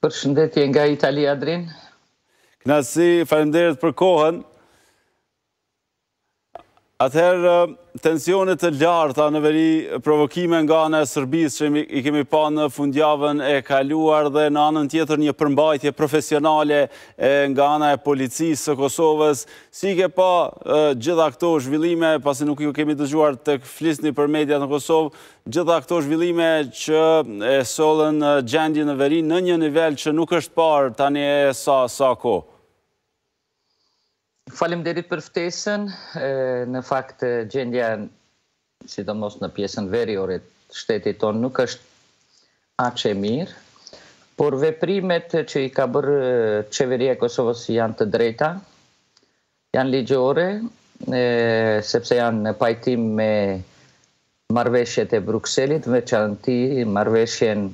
Përshëndetje nga Italia, Adrin. Knasi, faleminderit për kohën. Atëherë, tensionet të larta në veri, provokime nga ana e Serbisë që i kemi pa në fundjavën e kaluar dhe në anën tjetër një përmbajtje profesionale nga ana e policisë së Kosovës. Si ke pa gjitha këto zhvillime, pasi nuk ju kemi dëgjuar të flisni për mediat në Kosovë, gjitha këto zhvillime që e sollën gjendje në veri në një nivel që nuk është parë tani e sa kohë. Faleminderit për ftesën. Në fakt, gjendja, sidomos në pjesën veriore të shtetit tonë, nuk është aq e mirë, por veprimet që i ka bërë qeveria e Kosovës janë të drejta, janë ligjore, sepse janë në pajtim me marrëveshjet e Brukselit, veçanti marrëveshjen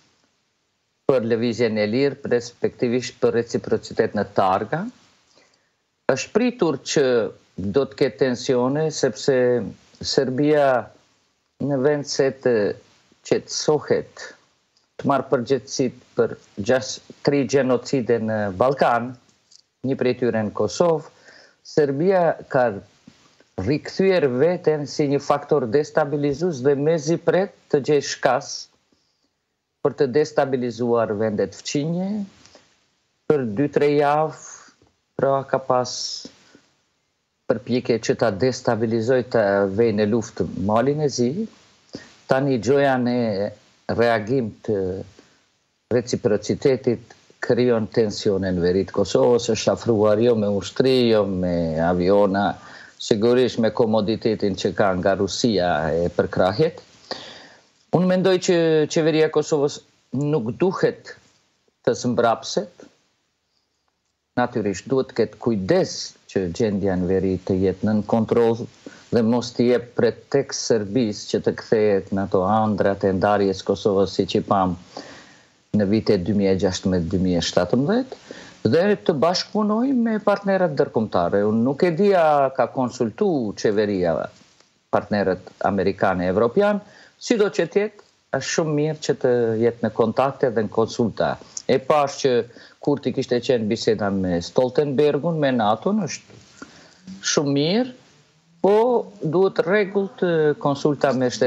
për lëvizjen e lirë, respektivisht për reciprocitet në targa. Është pritur që do të ketë tensione, sepse Serbia në vend se të qetësohet, të marrë përgjegjësit për 3 gjenocide në Ballkan, një prej tyre në Kosovë, Serbia ka rikthyer veten si një faktor destabilizues dhe mezi pret të gjejë shkas për të destabilizuar vendet fqinje për 2-3 javë. Pra ka pas përpjekje që ta destabilizoj të vejnë në luftë Malin e Zi, tani gjoja në reagim të reciprocitetit krijon tensione në veri të Kosovës, është afruar jo me ushtri, jo me aviona, sigurisht me komoditetin që ka nga Rusia e përkrahjet. Unë mendoj që qeveria e Kosovës nuk duhet të zmbrapset. Natyrisht duhet të ketë kujdes që gjendja në veri të jetë nën kontroll dhe mos të jep pretekst Serbisë që të kthehet në ato ëndrat e ndarjes Kosovës siç i pam në vitet 2016-2017 dhe të bashkëpunojë me partnerët ndërkombëtarë. Unë nuk e dia ka konsultu qeveria partnerët amerikanë e evropian, sido që të jetë, është shumë mirë që të jetë në kontakte dhe në konsulta. E pash që kur ti kishte qenë biseda me Stoltenbergun, me NATO, është shumë mirë, po duhet rregull të konsulta me